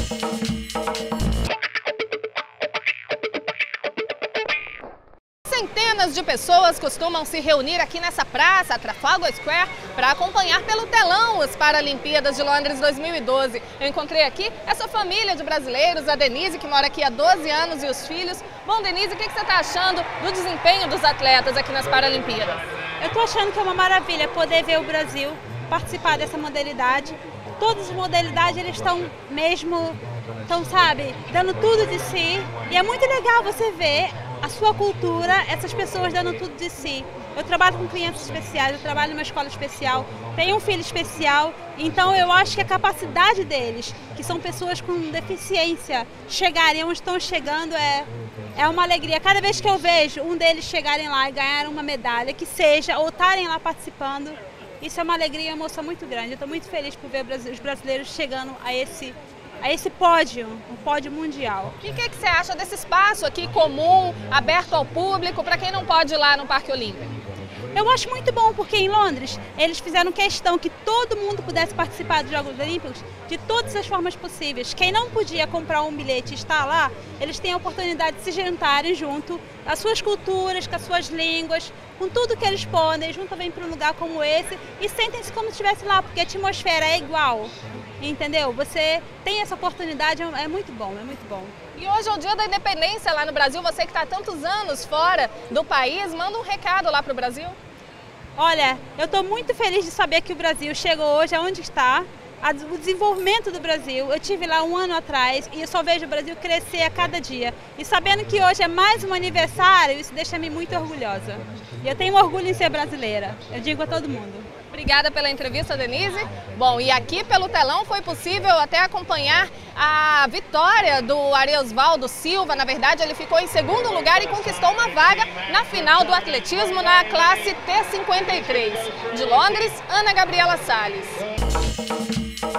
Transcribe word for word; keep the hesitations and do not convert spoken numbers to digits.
Centenas de pessoas costumam se reunir aqui nessa praça, a Trafalgar Square, para acompanhar pelo telão as Paralimpíadas de Londres dois mil e doze. Eu encontrei aqui essa família de brasileiros, a Denise, que mora aqui há doze anos, e os filhos. Bom, Denise, o que você está achando do desempenho dos atletas aqui nas Paralimpíadas? Eu estou achando que é uma maravilha poder ver o Brasil participar dessa modalidade. Todas as modalidades eles estão mesmo, estão, sabe, dando tudo de si. E é muito legal você ver a sua cultura, essas pessoas dando tudo de si. Eu trabalho com crianças especiais, eu trabalho numa escola especial, tenho um filho especial, então eu acho que a capacidade deles, que são pessoas com deficiência, chegarem onde estão chegando é, é uma alegria. Cada vez que eu vejo um deles chegarem lá e ganhar uma medalha, que seja, ou estarem lá participando, isso é uma alegria e uma emoção muito grande. Eu estou muito feliz por ver os brasileiros chegando a esse a esse pódio, um pódio mundial. E o que, que você acha desse espaço aqui comum, aberto ao público, para quem não pode ir lá no Parque Olímpico? Eu acho muito bom, porque em Londres eles fizeram questão que todo mundo pudesse participar dos Jogos Olímpicos de todas as formas possíveis. Quem não podia comprar um bilhete e estar lá, eles têm a oportunidade de se juntarem junto às suas culturas, com as suas línguas, com tudo que eles podem, junto vêm para um lugar como esse e sentem-se como se estivesse lá, porque a atmosfera é igual. Entendeu? Você tem essa oportunidade, é muito bom, é muito bom. E hoje é o dia da independência lá no Brasil. Você que está há tantos anos fora do país, manda um recado lá para o Brasil. Olha, eu estou muito feliz de saber que o Brasil chegou hoje aonde está, o desenvolvimento do Brasil. Eu estive lá um ano atrás e eu só vejo o Brasil crescer a cada dia. E sabendo que hoje é mais um aniversário, isso deixa-me muito orgulhosa. E eu tenho orgulho em ser brasileira, eu digo a todo mundo. Obrigada pela entrevista, Denise. Bom, e aqui pelo telão foi possível até acompanhar a vitória do Ariosvaldo Silva. Na verdade, ele ficou em segundo lugar e conquistou uma vaga na final do atletismo na classe T cinquenta e três. De Londres, Ana Gabriela Salles.